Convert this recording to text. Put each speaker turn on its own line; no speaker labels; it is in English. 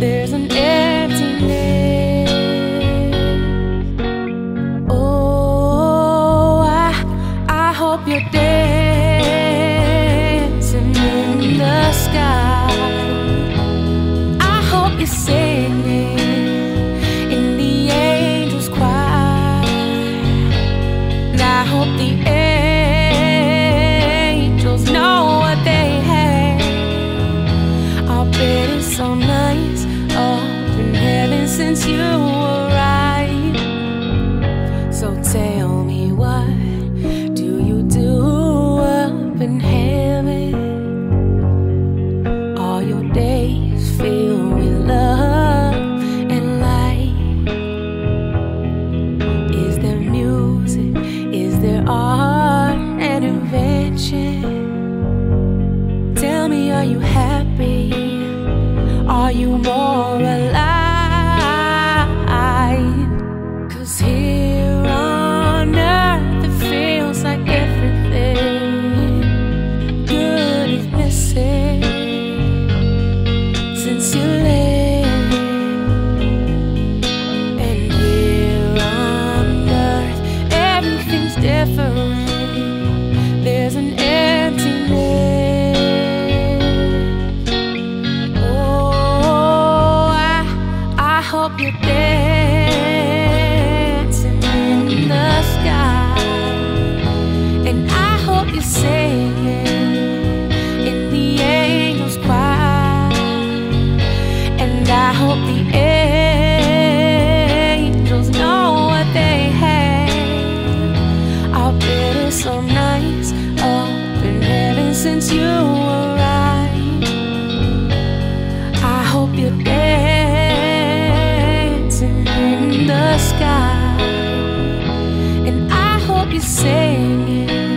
there's an emptiness. Oh, I hope you're dancing in the sky. I hope you're singing in the angels' choir. And I hope the angels know what they have. I'll bet it's so nice up in heaven since you arrived. So tell me, what do you do up in heaven? All your days filled with love and light. Is there music? Is there art and invention? Tell me, are you happy? Are you more alive? 'Cause here on earth it feels like everything good is missing since you left. And here on earth everything's different. There's an emptiness. Oh, I hope you're dancing in the sky. And I hope you're singing in the angels' choir. And I hope the angels know what they have. I'll bet it's so nice up in heaven since you arrived. I hope you're dancing in the sky. And I hope you're singing